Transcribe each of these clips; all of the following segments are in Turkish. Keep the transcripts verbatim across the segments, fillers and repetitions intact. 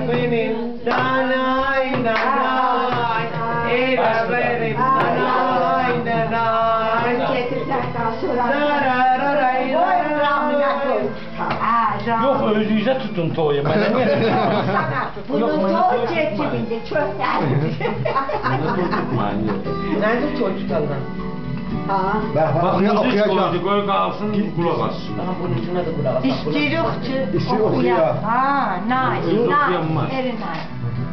benim nanay nanay Ela benim nanay nanay Narararay Yok özünüze tutun toyu. Bunun doğru çerçevinde çok derdi. Nerede çocuk Allah? Bak müzik koyduk, öyle kalsın, kulak açsın. Aha bunun ucuna da kulak asın. İstiyorukçu İstiyor okuyor. Ha, nice, Yok, nice, okuyamaz. very nice.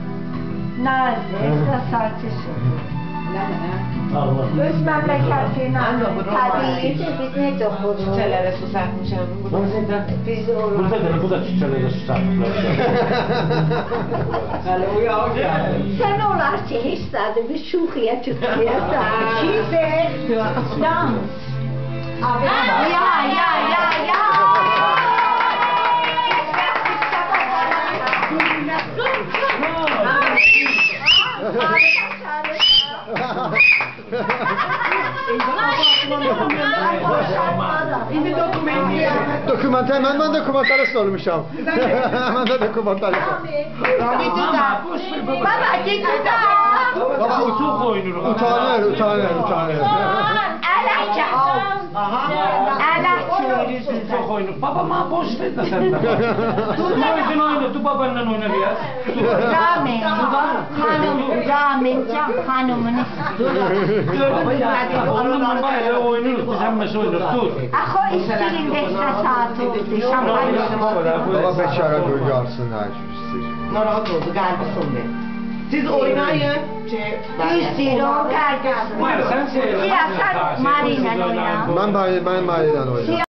Nice, satışı. Allah. Öz memleketine Anne, bu tabii ki biz ne dokunur? Çiçeklere su serpmişim. Biz olur. Burada da bu da çiçeğe susarlar. Hele uyağı gel. Sen olar ki hiç tadı bir şukiye çıkıyorsa. Şize. Dans. Ya ya ya ya. İndi dokumenti. Dokumental, ben ben dokumentalist olmuşam. Ben de dokumentalist. Rahmetli Ama boş ver baba. Baba gidi de. Baba ut Çok oynur. utanır, utanır, utanır. Elek Aha. Elek Çok oynur. Babama boş ver de sen de. Oyun oyna, tu babanla oyna biraz. Rahmet. Hanım, rahmetcan hanımın Gördün mü? Onunla bayağı oynuruz, biz hemmesi oynuruz. Dur. Ako istirin beşte saat oldu. Şampanya. Baba beşara duygarsın her şey. Narahat oldu, gelmesin be. Siz oynayın. Şey, Üstüri o gergesi. Mari sen seyredin. Siyasat Marina oynar. Ben ben ben Mari'den oynadım.